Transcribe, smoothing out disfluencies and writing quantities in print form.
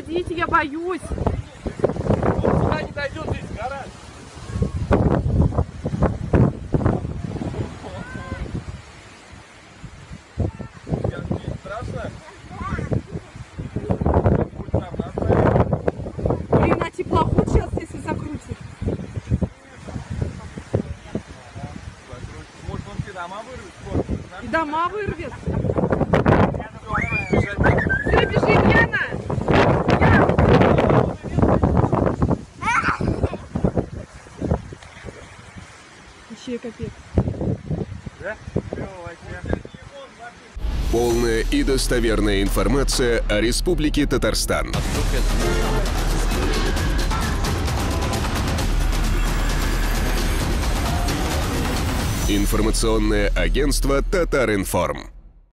Подождите, я боюсь. Он сюда не дойдет, здесь гараж. Не страшно? Блин, а теплоход сейчас, если закрутит. Может, он тебе дома вырвет? И дома вырвет. Бежать. Все, бежим, Яна! Вообще капец. Да? Полная и достоверная информация о Республике Татарстан. Информационное агентство «Татаринформ».